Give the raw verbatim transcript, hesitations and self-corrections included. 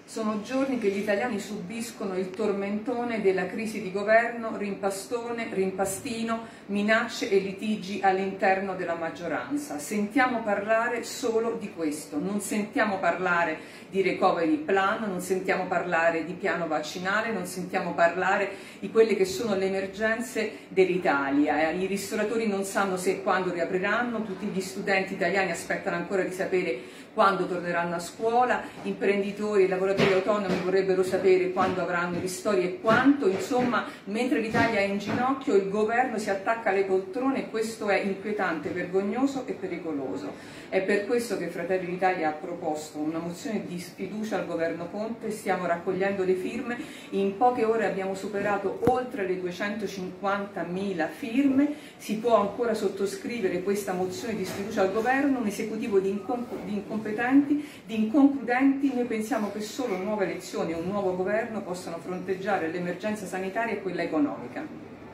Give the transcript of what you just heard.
Sono giorni che gli italiani subiscono il tormentone della crisi di governo, rimpastone, rimpastino, minacce e litigi all'interno della maggioranza. Sentiamo parlare solo di questo, non sentiamo parlare di recovery plan, non sentiamo parlare di piano vaccinale, non sentiamo parlare di quelle che sono le emergenze dell'Italia. I ristoratori non sanno se e quando riapriranno, tutti gli studenti italiani aspettano ancora di sapere quando torneranno a scuola, imprenditori e lavoratori autonomi vorrebbero sapere quando avranno i ristori e quanto. Insomma, mentre l'Italia è in ginocchio, il governo si attacca alle poltrone e questo è inquietante, vergognoso e pericoloso. È per questo che Fratelli d'Italia ha proposto una mozione di sfiducia al governo Conte. Stiamo raccogliendo le firme, in poche ore abbiamo superato oltre le duecentocinquantamila firme, si può ancora sottoscrivere questa mozione di sfiducia al governo, un esecutivo di incompetenti, di inconcludenti. Noi pensiamo che solo nuove elezioni e un nuovo governo possano fronteggiare l'emergenza sanitaria e quella economica.